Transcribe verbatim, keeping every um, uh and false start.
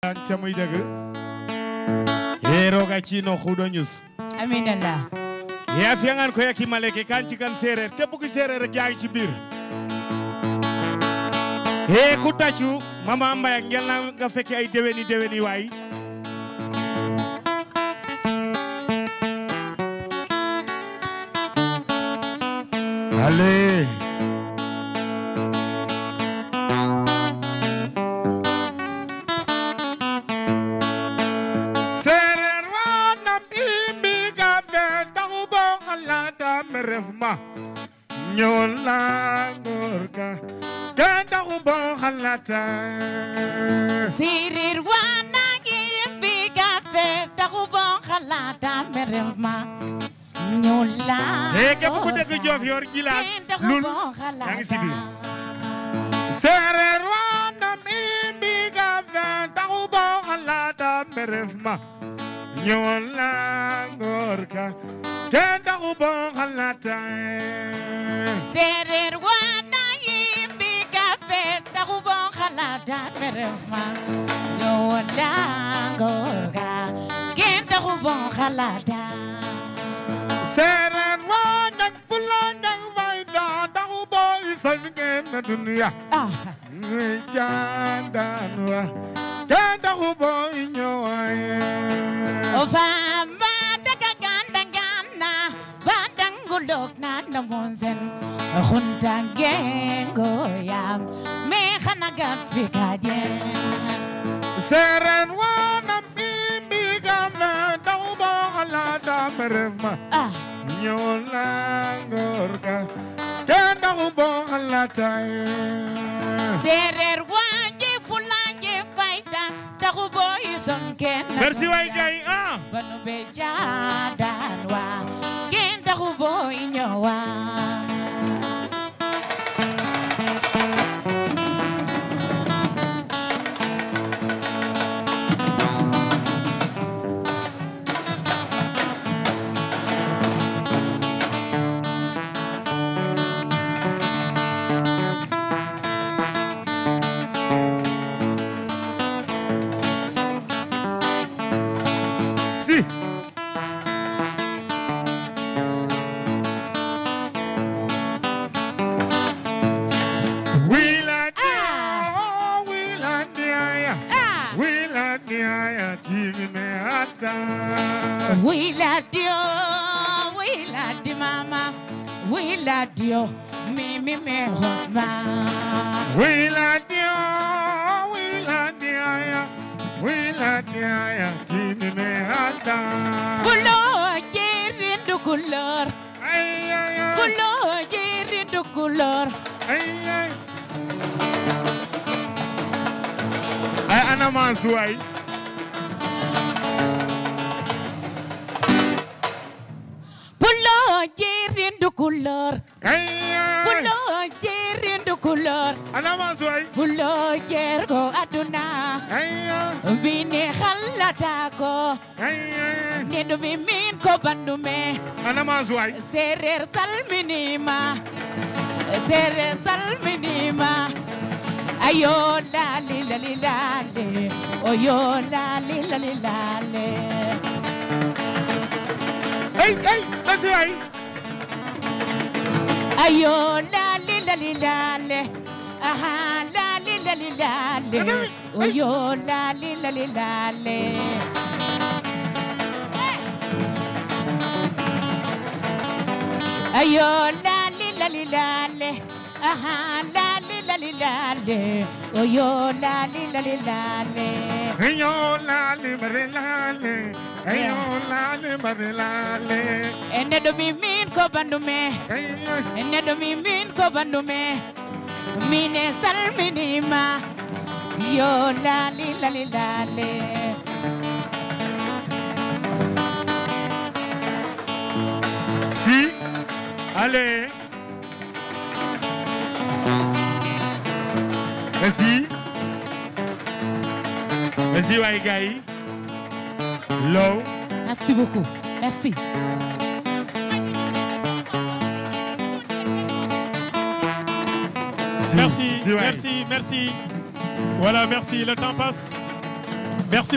ca muy dëgg e roga ciino xuɗo ñus aminallah e a fiyangan koy a kimaleke kan cikan sereer képp ku sereer rek yaa ngi ci biir e ku tàccu mama Mbaye ngel na nga fekke ay déwéni déwéni waay allez ñola gorka kanda ubo halata sirir wana gibi gafe ta ubo halata merema ñola e ke bu dëgg jof yor gilas lul yang ci bi serer wana mi gafe ta ubo halata merema ñola gorka kanda ubo halata serer wana yimbi gafe taxu bon xalata merema ñola gorga ken taxu bon xalata serer wana fulana vayda taxu boy son ngeen na dunya ah jandanwa ken taxu boy ñowaye o fama daga ganda ganda bandangulok na namonsen khunta gengo yam me khanagat fikadye seren wana mimi gama tauba ala da merema ah nyola gorka kenda ubo ala tay serer wanje fulanje faida takubo ison ken merci way gay ah banu beja danwa ken takubo inyowa We love you, we love you, mama. We love you, me, me, me, hot man. We love you, we love you, we love you, Timmy, me, hot man. Pulo, yerin du couleur. Ay, ay, ay. Pulo, yerin du couleur. Ay, ay. Ay, ana mansu ay. Jerin du couleur, pulo jerin du couleur, pulo jergo aduna, bini khalata ko, nedu bimin ko bandume, serer salminima, serer salminima, ayo la li la li la le, oyo la li la li la le. Hey, hey, that's right. Ayo la li la li la le, aha la li la li la le, oyo la li la li la le. Ayo la li la li la le, aha la li la li la le, oyo la li la li la le. Ayo la li la li la le. Ayo la li la li la le. Ene do mi min ko bandume, ene do mi min ko bandume, mine salminima, yo la li la li la le. Si, allez. Merci. Merci Waigai. Low. Merci beaucoup. Merci. Merci, merci, merci. Voilà, merci. Le temps passe. merci.